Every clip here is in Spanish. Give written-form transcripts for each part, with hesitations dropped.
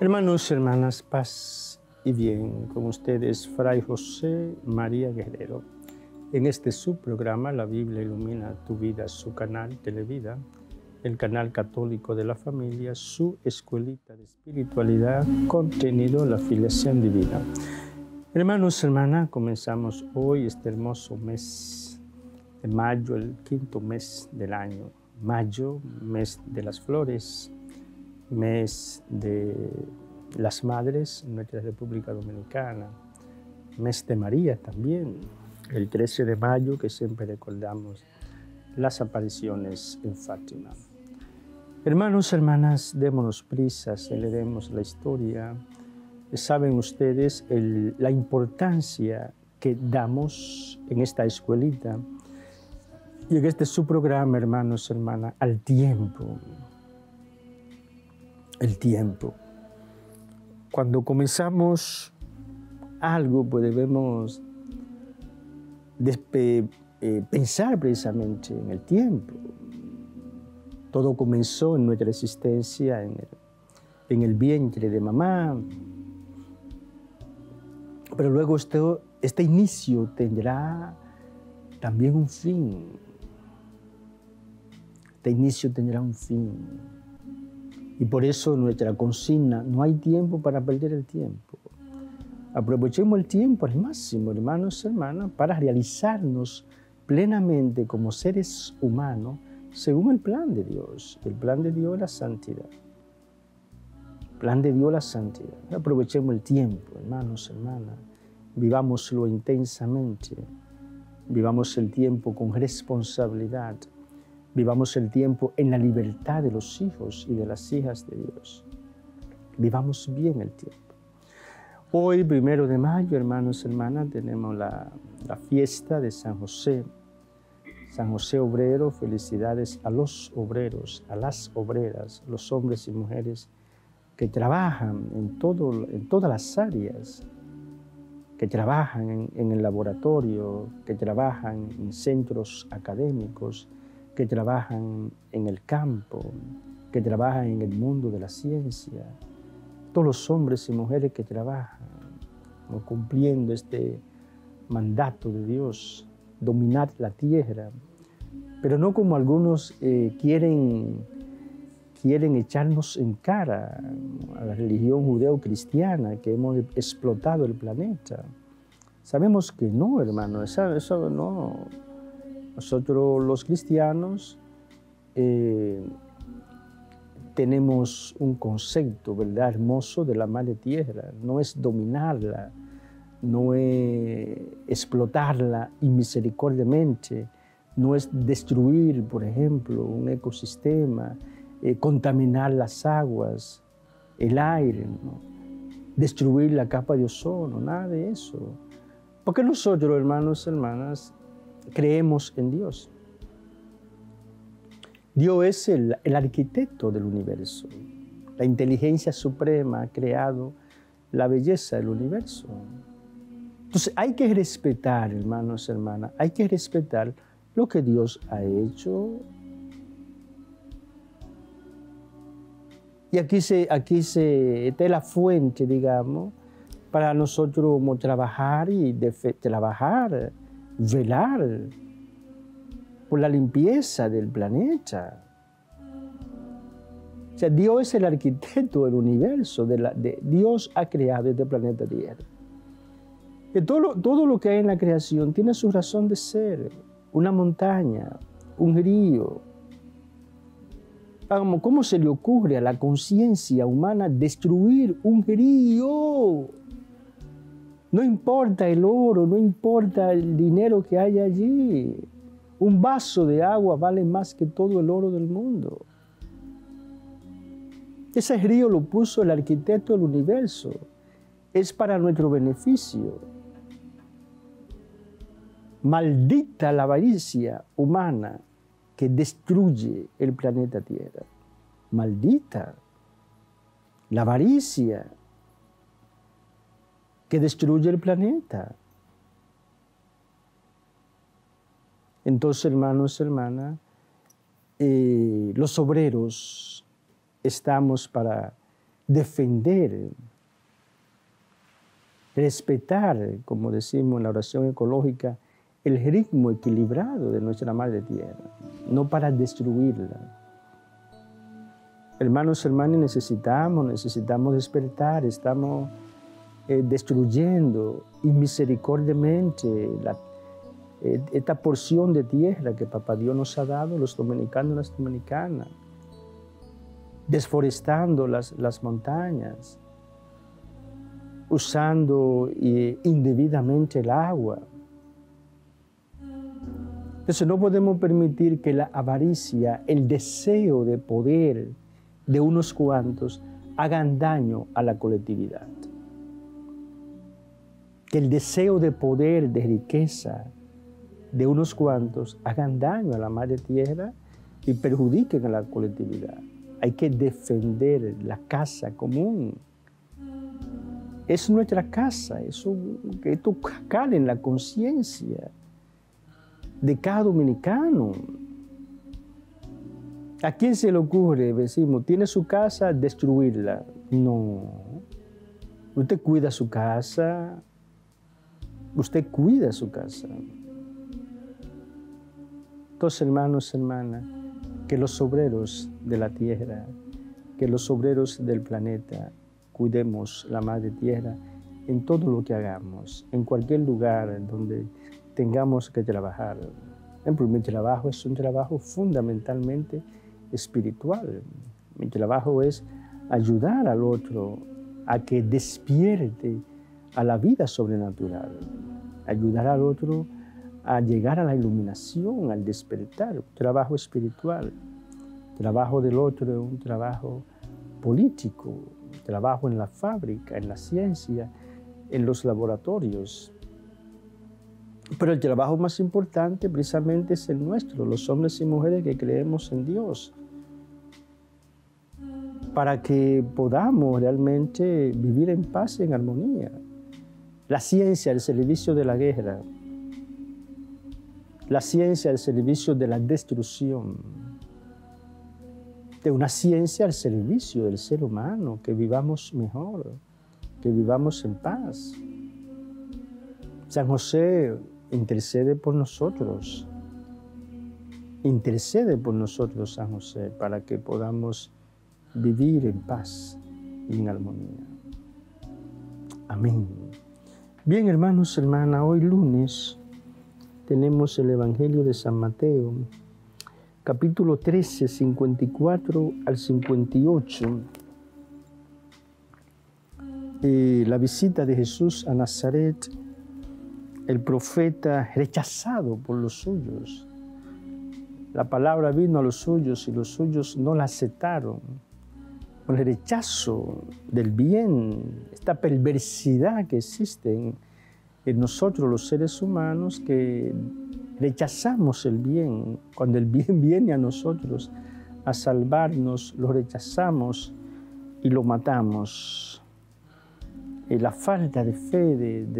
Hermanos y hermanas, paz y bien, con ustedes Fray José María Guerrero. En este subprograma La Biblia Ilumina Tu Vida, su canal Televida, el canal católico de la familia, su escuelita de espiritualidad, contenido la filiación divina. Hermanos y hermanas, comenzamos hoy este hermoso mes de mayo, el quinto mes del año. Mayo, mes de las flores, mes de las madres en nuestra República Dominicana, mes de María también, el 13 de mayo que siempre recordamos las apariciones en Fátima. Hermanos y hermanas, démonos prisa, aceleremos la historia. Saben ustedes la importancia que damos en esta escuelita y en este subprograma, hermanos y hermanas, al tiempo. El tiempo. Cuando comenzamos algo, pues debemos pensar precisamente en el tiempo. Todo comenzó en nuestra existencia, en el vientre de mamá, pero luego este inicio tendrá también un fin. Este inicio tendrá un fin. Y por eso nuestra consigna, no hay tiempo para perder el tiempo. Aprovechemos el tiempo al máximo, hermanos y hermanas, para realizarnos plenamente como seres humanos según el plan de Dios. El plan de Dios es la santidad. El plan de Dios es la santidad. Aprovechemos el tiempo, hermanos y hermanas. Vivámoslo intensamente. Vivamos el tiempo con responsabilidad. Vivamos el tiempo en la libertad de los hijos y de las hijas de Dios. Vivamos bien el tiempo. Hoy, 1 de mayo, hermanos y hermanas, tenemos la fiesta de San José. San José obrero, felicidades a los obreros, a las obreras, los hombres y mujeres que trabajan en todas las áreas, que trabajan en el laboratorio, que trabajan en centros académicos, que trabajan en el campo, que trabajan en el mundo de la ciencia, todos los hombres y mujeres que trabajan, cumpliendo este mandato de Dios, dominar la tierra, pero no como algunos quieren echarnos en cara a la religión judeo-cristiana, que hemos explotado el planeta. Sabemos que no, hermano, eso no. Nosotros los cristianos tenemos un concepto, ¿verdad?, hermoso de la madre tierra. No es dominarla, no es explotarla inmisericordiamente, no es destruir, por ejemplo, un ecosistema, contaminar las aguas, el aire, ¿no?, destruir la capa de ozono, nada de eso. Porque nosotros, hermanos y hermanas, creemos en Dios. Dios es el arquitecto del universo. La inteligencia suprema ha creado la belleza del universo. Entonces hay que respetar, hermanos y hermanas, hay que respetar lo que Dios ha hecho. Y aquí esta es la fuente, digamos, para nosotros trabajar velar por la limpieza del planeta. O sea, Dios es el arquitecto del universo, Dios ha creado este planeta Tierra. Que todo lo que hay en la creación tiene su razón de ser. Una montaña, un río. ¿Cómo se le ocurre a la conciencia humana destruir un río? No importa el oro, no importa el dinero que hay allí. Un vaso de agua vale más que todo el oro del mundo. Ese río lo puso el arquitecto del universo. Es para nuestro beneficio. Maldita la avaricia humana que destruye el planeta Tierra. Maldita la avaricia que destruye el planeta. Entonces, hermanos y hermanas, los obreros estamos para defender, respetar, como decimos en la oración ecológica, el ritmo equilibrado de nuestra Madre Tierra, no para destruirla. Hermanos, hermanas, necesitamos despertar, estamos destruyendo inmisericordiamente esta porción de tierra que Papá Dios nos ha dado, los dominicanos y las dominicanas, desforestando las montañas, usando indebidamente el agua. Entonces no podemos permitir que la avaricia, el deseo de poder de unos cuantos hagan daño a la colectividad. Que el deseo de poder, de riqueza de unos cuantos hagan daño a la Madre Tierra y perjudiquen a la colectividad. Hay que defender la casa común. Es nuestra casa, que esto cale en la conciencia de cada dominicano. ¿A quién se le ocurre, decimos, tiene su casa, destruirla? No. Usted cuida su casa. Usted cuida su casa. Entonces, hermanos, hermanas, que los obreros de la tierra, que los obreros del planeta, cuidemos la Madre Tierra en todo lo que hagamos, en cualquier lugar donde tengamos que trabajar. Por ejemplo, mi trabajo es un trabajo fundamentalmente espiritual. Mi trabajo es ayudar al otro a que despierte a la vida sobrenatural, ayudar al otro a llegar a la iluminación, al despertar, un trabajo espiritual. El trabajo del otro es un trabajo político, un trabajo en la fábrica, en la ciencia, en los laboratorios. Pero el trabajo más importante precisamente es el nuestro, los hombres y mujeres que creemos en Dios, para que podamos realmente vivir en paz y en armonía. La ciencia al servicio de la guerra, la ciencia al servicio de la destrucción, de una ciencia al servicio del ser humano, que vivamos mejor, que vivamos en paz. San José intercede por nosotros, San José, para que podamos vivir en paz y en armonía. Amén. Bien, hermanos, hermanas, hoy lunes tenemos el Evangelio de San Mateo, capítulo 13, 54 al 58. La visita de Jesús a Nazaret, el profeta rechazado por los suyos. La palabra vino a los suyos y los suyos no la aceptaron. Con el rechazo del bien, esta perversidad que existe en nosotros los seres humanos, que rechazamos el bien. Cuando el bien viene a nosotros a salvarnos, lo rechazamos y lo matamos. La falta de fe de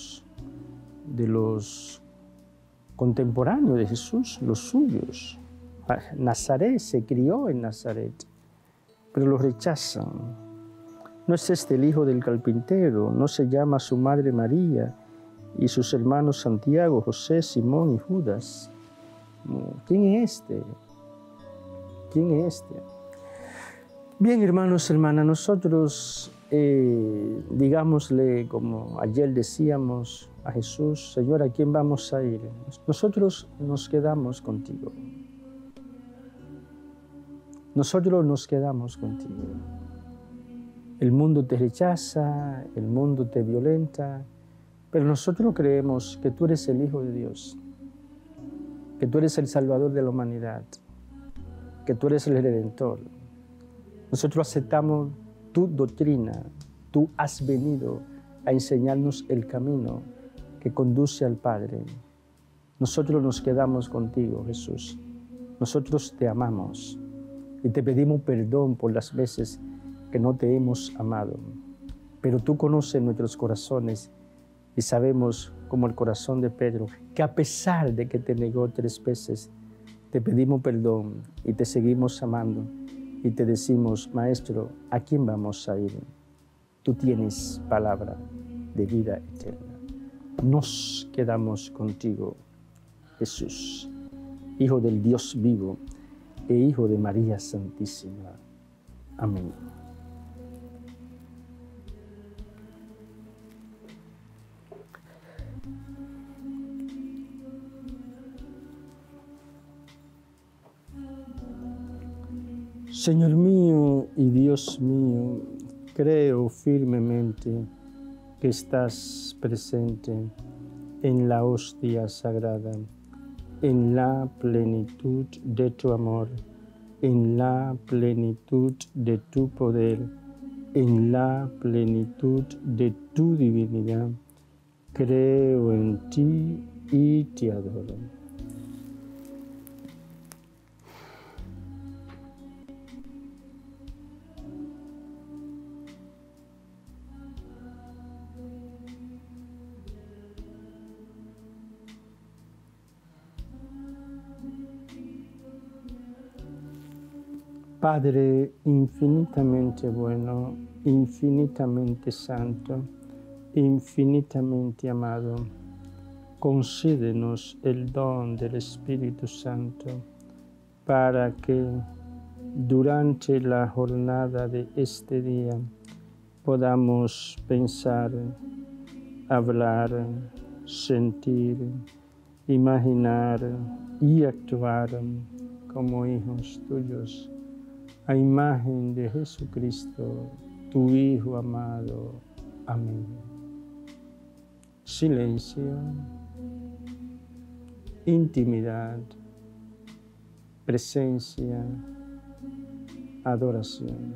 los contemporáneos de Jesús, los suyos. Nazaret se crió en Nazaret, pero lo rechazan. ¿No es este el hijo del carpintero? ¿No se llama su madre María y sus hermanos Santiago, José, Simón y Judas? ¿Quién es este? ¿Quién es este? Bien, hermanos, hermanas, nosotros digámosle, como ayer decíamos a Jesús, Señor, ¿a quién vamos a ir? Nosotros nos quedamos contigo. Nosotros nos quedamos contigo. El mundo te rechaza, el mundo te violenta, pero nosotros creemos que tú eres el Hijo de Dios, que tú eres el Salvador de la humanidad, que tú eres el Redentor. Nosotros aceptamos tu doctrina, tú has venido a enseñarnos el camino que conduce al Padre. Nosotros nos quedamos contigo, Jesús. Nosotros te amamos y te pedimos perdón por las veces que no te hemos amado. Pero tú conoces nuestros corazones y sabemos, como el corazón de Pedro, que a pesar de que te negó 3 veces, te pedimos perdón y te seguimos amando y te decimos, Maestro, ¿a quién vamos a ir? Tú tienes palabra de vida eterna. Nos quedamos contigo, Jesús, Hijo del Dios vivo e Hijo de María Santísima. Amén. Señor mío y Dios mío, creo firmemente que estás presente en la hostia sagrada, en la plenitud de tu amor, en la plenitud de tu poder, en la plenitud de tu divinidad. Creo en ti y te adoro. Padre infinitamente bueno, infinitamente santo, infinitamente amado, concédenos el don del Espíritu Santo para que durante la jornada de este día podamos pensar, hablar, sentir, imaginar y actuar como hijos tuyos, a imagen de Jesucristo, tu Hijo amado. Amén. Silencio, intimidad, presencia, adoración.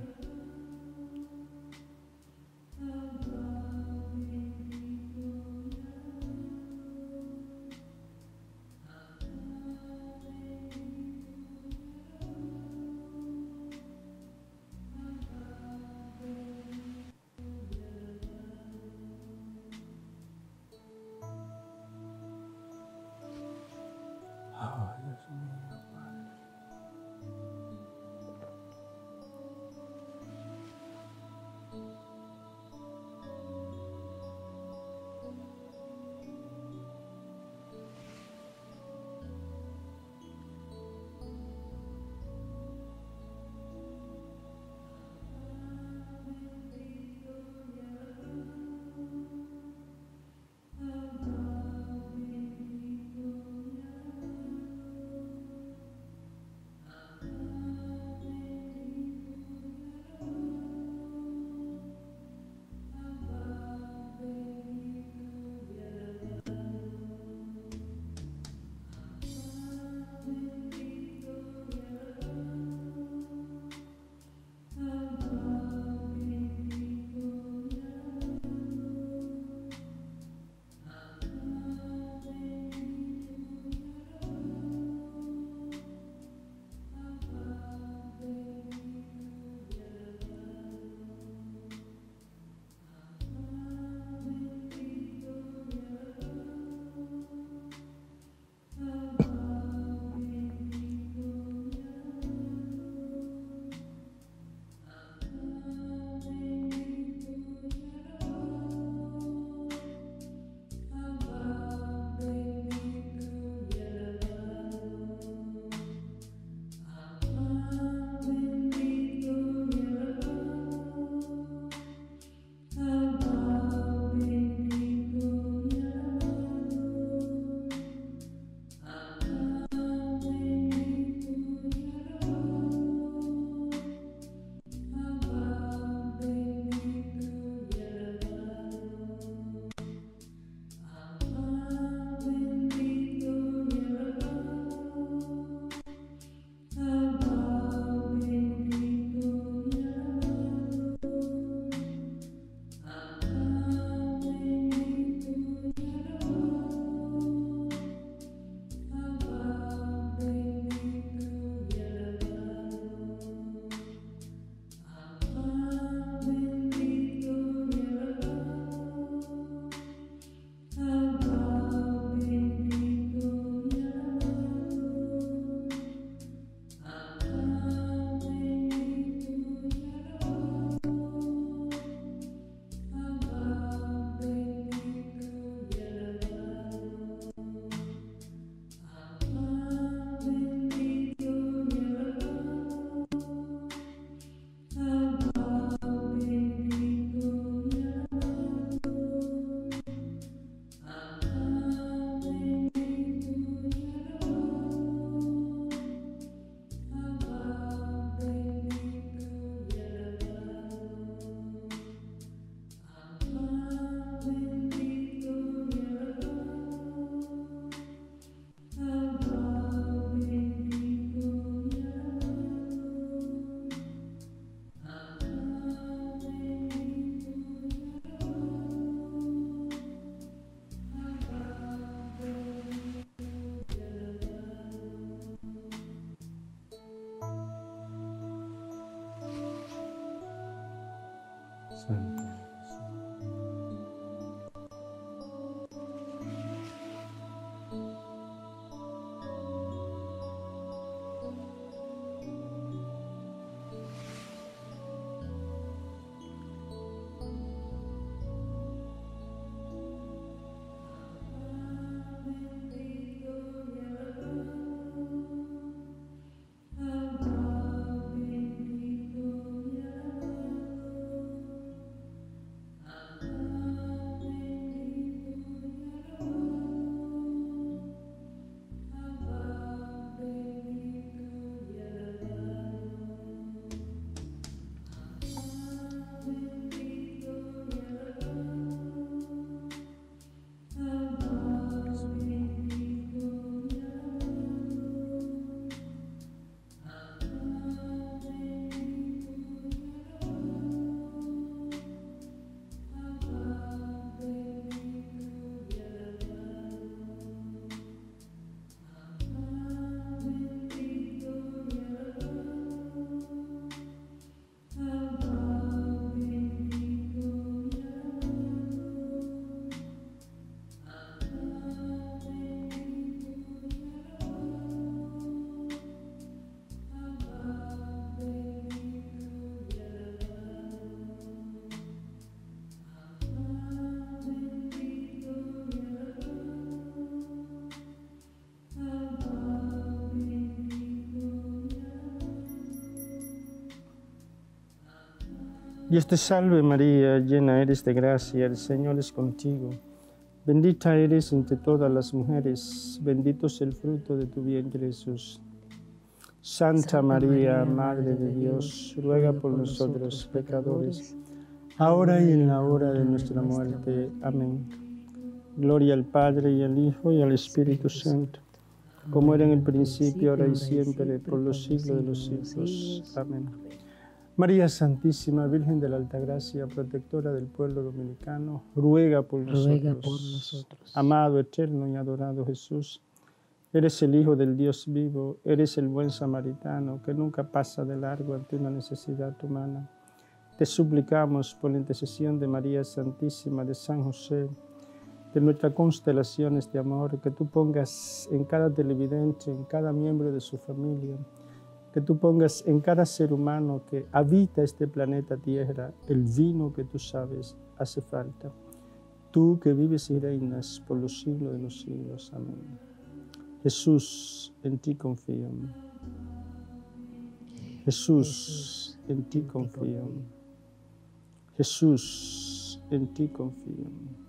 Santo. Dios te salve María, llena eres de gracia, el Señor es contigo. Bendita eres entre todas las mujeres, bendito es el fruto de tu vientre Jesús. Santa María, Madre de Dios, ruega por nosotros pecadores, ahora y en la hora de nuestra muerte. Amén. Gloria al Padre, y al Hijo, y al Espíritu Santo, como era en el principio, ahora y siempre, por los siglos de los siglos. Amén. María Santísima, Virgen de la Altagracia, protectora del pueblo dominicano, ruega por nosotros. Amado, eterno y adorado Jesús, eres el Hijo del Dios vivo, eres el buen samaritano que nunca pasa de largo ante una necesidad humana. Te suplicamos por la intercesión de María Santísima, de San José, de nuestras constelaciones de amor, que tú pongas en cada televidente, en cada miembro de su familia, que tú pongas en cada ser humano que habita este planeta Tierra el vino que tú sabes hace falta. Tú que vives y reinas por los siglos de los siglos. Amén. Jesús, en ti confío. Jesús, en ti confío. Jesús, en ti confío.